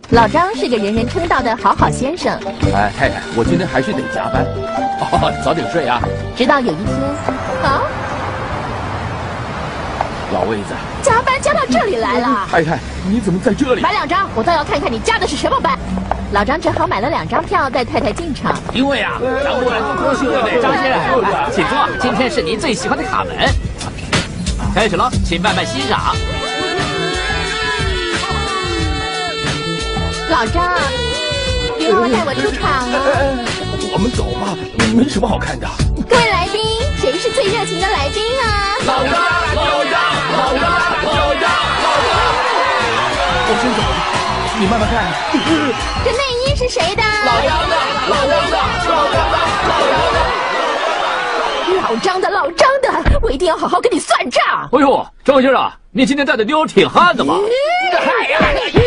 老张是个人人称道的好先生。 哎，太太，我今天还是得加班。哦，早点睡啊。 直到有一天，啊， 老位子， 加班加到这里来了。 太太，你怎么在这里？ 买2张，我倒要看看你加的是什么班。老张只好买了2张票带太太进场。 因为啊，张主任高兴对不对？张先生，请坐，今天是您最喜欢的卡门。开始了，请慢慢欣赏。 老张，别忘了带我出场啊！ 我们走吧，没什么好看的。 各位来宾，谁是最热情的来宾啊？ 老张，老张，老张，老张，老张！ 我先走，你慢慢看。 这内衣是谁的？ 老张的，老张的，老张的，老张的。 老张的，老张的，我一定要好好跟你算账。 哎呦，张先生，你今天带的貂挺悍的嘛？ 哎呀！